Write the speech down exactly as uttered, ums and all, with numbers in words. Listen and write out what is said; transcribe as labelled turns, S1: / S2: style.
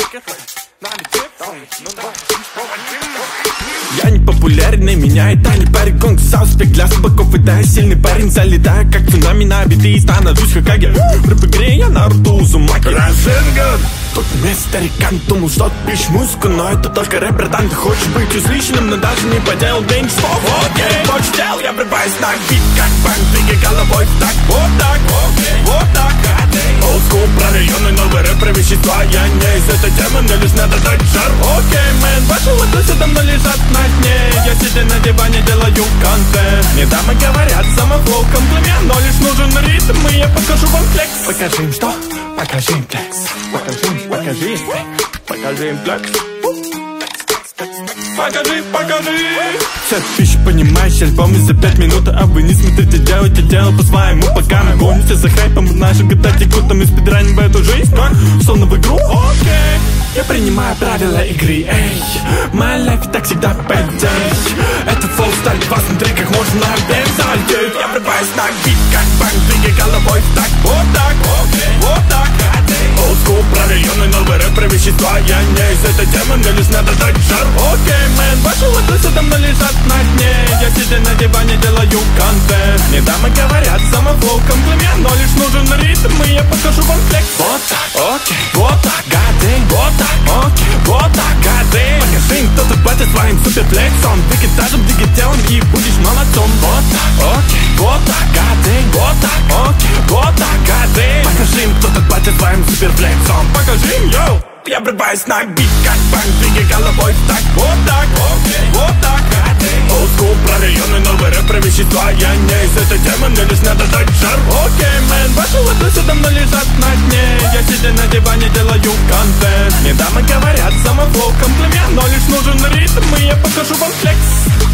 S1: Я не популярен, и меня это не парит. Гонг, сауспек для собаков, и да, я сильный парень. Залетаю, как цунами на биты, и становлюсь Хокаге. В рэп-игре я Наруто Узумаки. Разенган! Тут вместе старикан думал, что ты пишешь музыку, но это только рэп, братан. Ты хочешь быть излишним, но даже не поделал день слов. Окей, больше дел, я врываюсь на бит, как банк, двигай головой так, вот так, вот так. Old school, про районы, новый рэп, про вещества. Я не из этой темы, мне лишь надо дать жар. Окей, мэн, ваши ладони давно лежат на дне. Я сидя на диване делаю контент. Мне дамы говорят, самофлоу, комплимент, но лишь нужен ритм, и я покажу вам флекс. Покажи им что? Покажи им флекс. Покажи им, покажи им, покажи им флекс. Покажи, покажи. Вся тысяча, понимаешь, альбомы за пять минут. А вы не смотрите, делайте дело по-своему. Пока мы гонимся за хайпом, наши года текут, а мы спидраним в эту жизнь, как словно в игру. Окей, я принимаю правила игры, эй. My life так всегда пойдей. Это флоу сталь, посмотри, как можно обязать. Я врываюсь на бит, как банк, двигай головой так, вот так, вот так. Old school, про районы, новый рэп, про вещества. Я не из этой темы, мне лишь надо дать жар. Окей, мэн, ваши ладони давно лежат на дне. Я сидя на диване делаю контент. Мне дамы говорят, самофлоу, комплимент, но лишь нужен ритм, и я покажу вам флекс. Вот так, окей, вот так, гадей, вот так, окей, вот так, гадей. Покажи им, кто тут батя своим суперфлексом. Двигай этажем, двигай телом, и будешь молодцом. Вот так, окей, вот так, гадей, вот так, окей, вот так, гадей. Покажи им, кто тут батя своим суперфлексом. Покажи им, йоу. Я врываюсь на бит, как банк, двигай головой так, вот так, вот так. Old school, про районы, новый рэп, про вещества. Я не из этой темы, мне лишь надо дать жар. Окей, мэн, ваши ладони давно лежат на дне. Я сидя на диване делаю контент. Мне дамы говорят, самофлоу, комплимент, но лишь нужен ритм, и я покажу вам флекс.